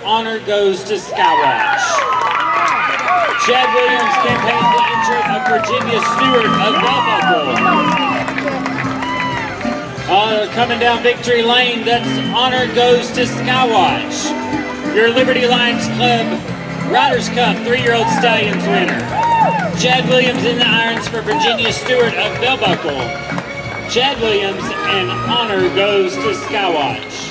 honor goes to Skywatch. Chad Williams campaigns the entry of Virginia Stewart of Bell Buckle. Coming down victory lane, that's honor goes to Skywatch. Your Liberty Lions Club Riders Cup 3-year-old Stallions winner. Chad Williams in the irons for Virginia Stewart of Bell Buckle. Chad Williams, and honor goes to Skywatch.